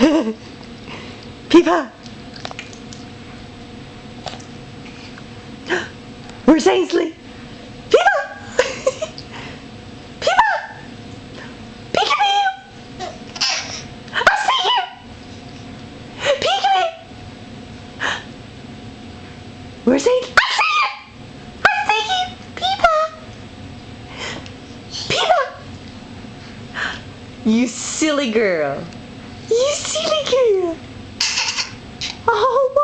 Peepa! Where's Ainsley? Peepa! Peepa! Peekaboo! I see you! Peekaboo! Where's Ainsley? I see you! I see you! Peepa! Peepa! You silly girl! You silly girl! Oh,